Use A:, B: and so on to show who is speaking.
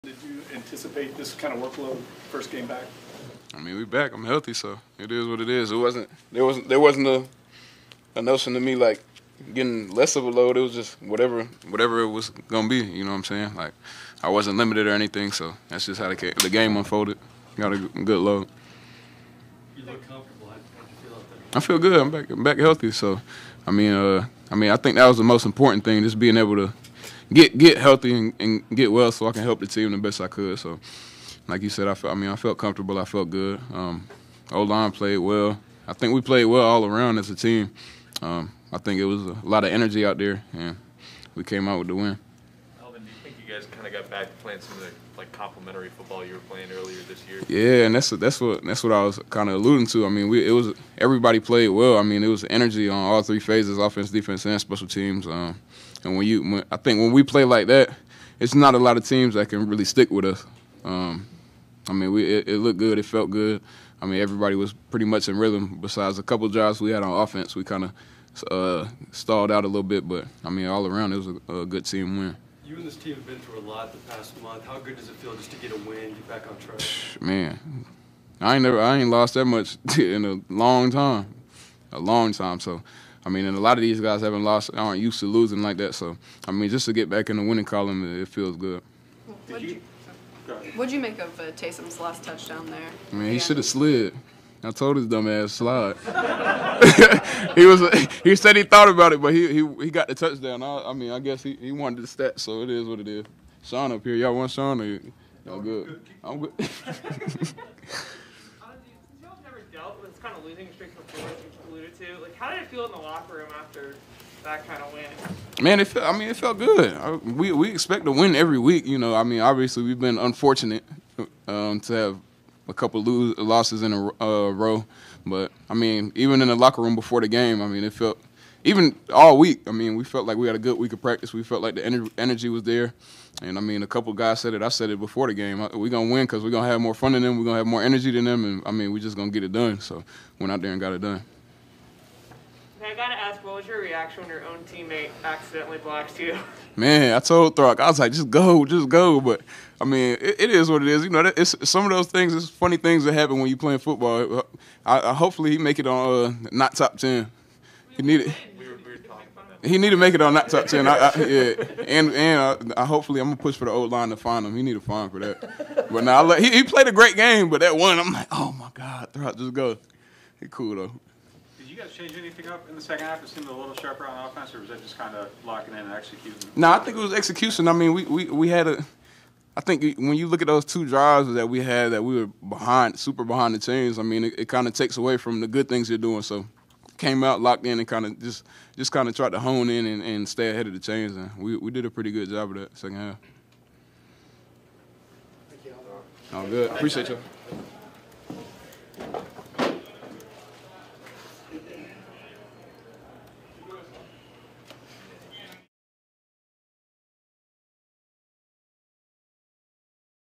A: Did you anticipate this kind of workload first game back?
B: I mean, we back. I'm healthy, so it is what it is. There wasn't a notion to me like getting less of a load. It was just whatever it was gonna be. You know what I'm saying? Like I wasn't limited or anything, so that's just how the game unfolded. Got a good load.
C: You look comfortable. How do you feel out there?
B: I feel good. I'm back healthy. So, I mean, I think that was the most important thing, just being able to get healthy and get well, so I can help the team the best I could. So, like you said, I felt comfortable. I felt good. O-line played well. I think we played well all around as a team. I think it was a lot of energy out there, and we came out with the win.
D: Alvin, do you think you guys kind of got back to playing some of the complementary football you were playing earlier this year?
B: Yeah, and that's what I was kind of alluding to. I mean, everybody played well. I mean, it was energy on all three phases: offense, defense, and special teams. And I think when we play like that, it's not a lot of teams that can really stick with us. I mean, it looked good. It felt good. I mean, everybody was pretty much in rhythm. Besides a couple drives we had on offense, we kind of stalled out a little bit. But I mean, all around, it was a good team win.
C: You and this team have been through a lot the past month. How good does it feel just to get a win, get back on track?
B: Man, I ain't lost that much in a long time. So, I mean, and a lot of these guys aren't used to losing like that. So, I mean, just to get back in the winning column, it feels good.
E: What'd you make of Taysom's last touchdown there?
B: I mean, he should have slid. I told his dumb ass slide. He said he thought about it, but he got the touchdown. I guess he wanted the stats, so it is what it is. Sean up here, y'all want Sean? Y'all good? I'm good.
F: Y'all never dealt with kind of losing streak before, as you alluded to. Like, how did it feel in the locker room after that kind of win?
B: Man, it felt good. We expect to win every week. You know, I mean, obviously we've been unfortunate to have a couple losses in a row, but I mean, even in the locker room before the game, I mean, it felt even all week. I mean, we felt like we had a good week of practice. We felt like the energy was there, and I mean, a couple guys said it. I said it before the game. We're gonna win because we're gonna have more fun than them. We're gonna have more energy than them, and I mean, we're just gonna get it done. So went out there and got it done.
F: I gotta ask, what was your reaction when your own teammate accidentally blocks you?
B: Man, I told Throck, I was like, just go. But I mean, it is what it is. You know, it's some of those things. It's funny things that happen when you're playing football. Hopefully he make it on not top 10. He need it. He need to make it on not top 10. Hopefully I'm gonna push for the old line to find him. He need a fine for that. But now he played a great game, but that one I'm like, oh my God, Throck, just go. He cool though.
A: Did you guys change anything up in the second half? It seemed a little sharper on offense, or was that just kind of locking in and executing?
B: No, I think it was execution. I mean, we had I think when you look at those two drives that we had that we were super behind the chains, I mean, it kind of takes away from the good things you're doing. So came out, locked in, and kind of just kind of tried to hone in and stay ahead of the chains. And we did a pretty good job of that second half.
E: Thank you.
B: All good. Appreciate you.